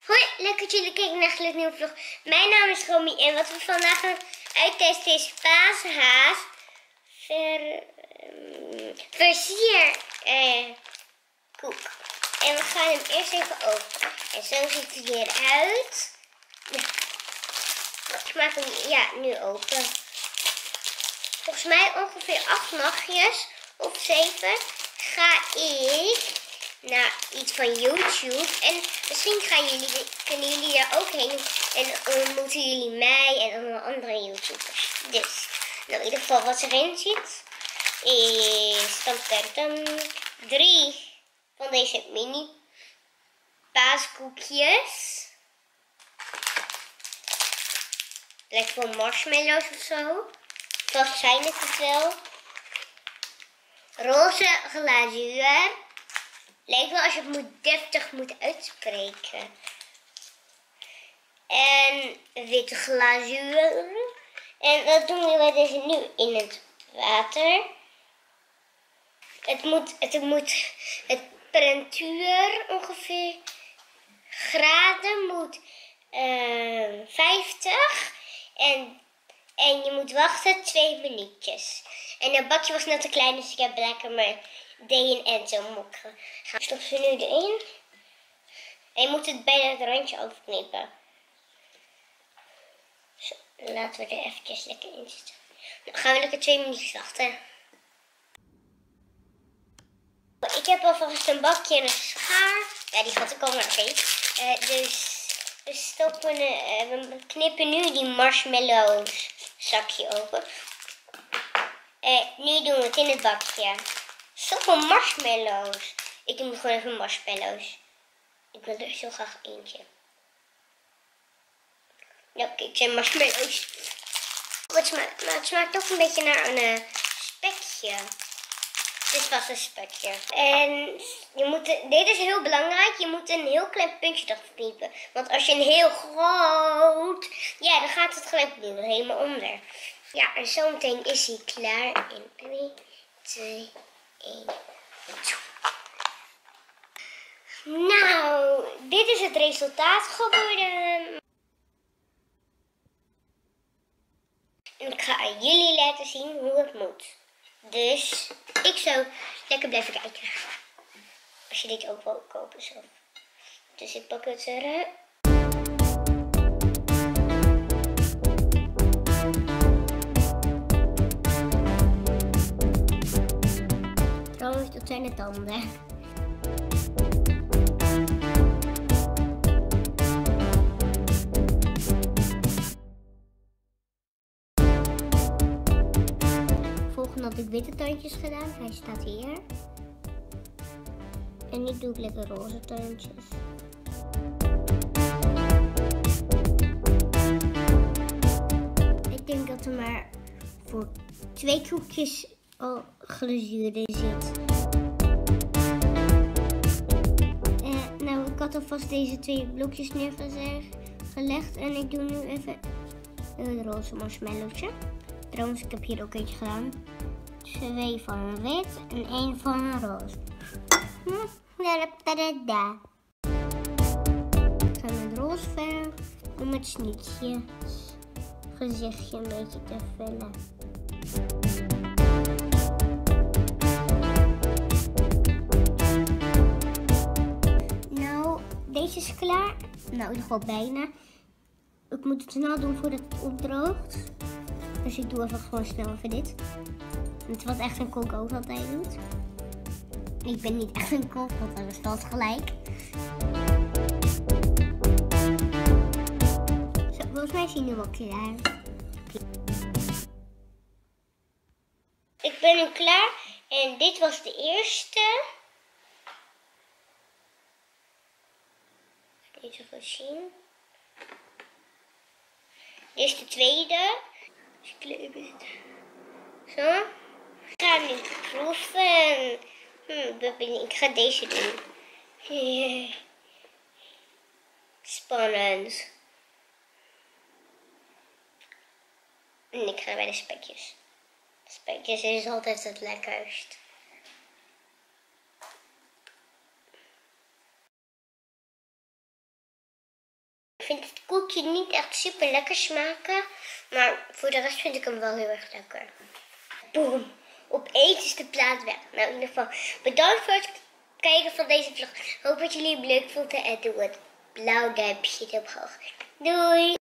Hoi, leuk dat jullie kijken naar een gloednieuwe vlog. Mijn naam is Romy en wat we vandaag gaan uittesten is paashaas versierkoek. En we gaan hem eerst even openen. En zo ziet hij eruit. Ik maak hem nu open. Volgens mij ongeveer 8 nachtjes of 7 ga ik naar iets van YouTube. En misschien kunnen jullie daar ook heen. En ontmoeten jullie mij en allemaal andere YouTubers. Dus, nou in ieder geval wat erin zit is 3 van deze mini paaskoekjes. Lijkt wel marshmallows of zo. Vast zijn het wel. Roze glazuur. Lijkt wel als je het deftig moet uitspreken. En witte glazuur. En dat doen we dus nu in het water. Het temperatuur ongeveer graden moet 50. En je moet wachten 2 minuutjes. En dat bakje was net te klein, dus ik heb lekker mijn D en zo mokken. Ik stop ze nu erin. En je moet het bijna het randje afknippen. Zo, laten we er eventjes lekker in zitten. Dan gaan we lekker 2 minuutjes wachten. Ik heb alvast een bakje en een schaar. Ja, die had ik al maar oké. Dus we knippen nu die marshmallows zakje open. Nu doen we het in het bakje. Zoveel marshmallows. Ik doe gewoon even marshmallows. Ik wil er zo graag eentje. Nou, kijk, zijn marshmallows. Maar het smaakt toch een beetje naar een spekje. Dit was een spekje. En dit is heel belangrijk. Je moet een heel klein puntje eraf kniepen. Want als je een heel groot... Ja, dan gaat het gelijk helemaal onder. Ja, en zometeen is hij klaar. In 3, 2, 1. Nou, dit is het resultaat geworden. En ik ga aan jullie laten zien hoe het moet. Dus ik zou lekker blijven kijken. Als je dit ook wil kopen zelf. Dus ik pak het eruit. Trouwens, dat zijn de tanden. Volgende had ik witte tandjes gedaan. Hij staat hier. En nu doe ik lekker roze tandjes. Ik denk dat er maar voor 2 koekjes al glazuur in zit. Nou, ik had alvast deze 2 blokjes neergelegd. En ik doe nu even een roze marshmallowtje. Trouwens, ik heb hier ook eentje gedaan. 2 van wit en 1 van roze. Ik ga met roze verf om het snietje gezichtje een beetje te vullen. Nou, deze is klaar. Nou, in ieder geval bijna. Ik moet het snel doen voordat het opdroogt. Dus ik doe even gewoon snel even dit. Het was echt een kok ook altijd doet. Ik ben niet echt een kok, want dat is vast gelijk. Zo, volgens mij is hij nu wel klaar. Ik ben nu klaar en dit was de eerste. Deze even zien. Dit is de tweede. Zo. Ik ga nu proeven. Ik ga deze doen. Spannend. En ik ga bij de spekjes. Spekjes is altijd het lekkerst. Ik vind het koekje niet echt super lekker smaken. Maar voor de rest vind ik hem wel heel erg lekker. Boom. Opeens is de plaat weg. Nou, in ieder geval bedankt voor het kijken van deze vlog. Hoop dat jullie het leuk vonden en doe het blauw duimpje omhoog. Doei!